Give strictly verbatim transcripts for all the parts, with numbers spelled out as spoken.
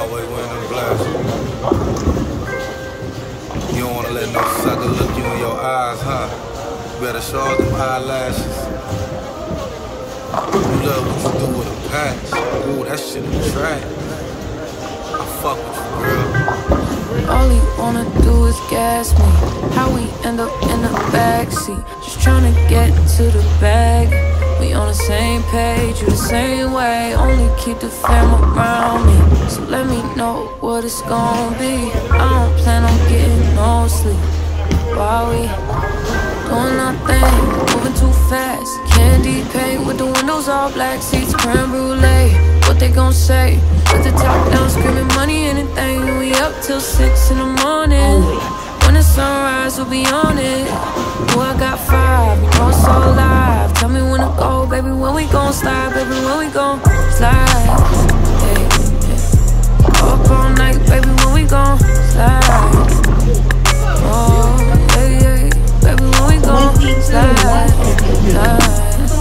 Always wearing them glasses. You don't wanna let no sucker look you in your eyes, huh? You better show off them eyelashes. You love what you do with a patch. Ooh, that shit in the track. I fuck with you, girl. All he wanna do is gas me. How we end up in the backseat, just tryna get to the bag. We on the same page, you the same way. Only keep the fam around me, so let me know what it's gon' be. I don't plan on getting no sleep while we doing nothing, moving too fast. Candy paint with the windows all black, seats creme brulee. What they gon' say? With the top down, screaming money, anything. We up till six in the morning. When the sunrise, we'll be on it. Oh, I got five, we go so live. Tell me when to go, baby, when we gon' slide. Baby, when we gon' slide. Hey, hey. Up all night, baby, when we gon' slide. Oh, hey, hey. Baby, when we gon' slide. Slide, slide, slide.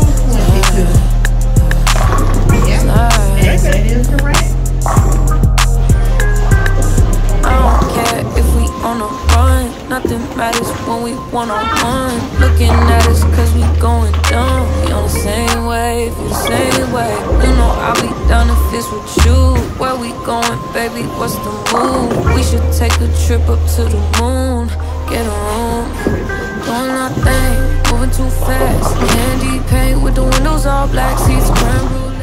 Nothing matters when we one-on-one. Looking at us cause we going dumb. We on the same wave, you the same way. You know I'll be down if it's with you. Where we going, baby, what's the move? We should take a trip up to the moon. Get a room, doing nothing, moving too fast. Candy paint with the windows all black, seats creme brulee.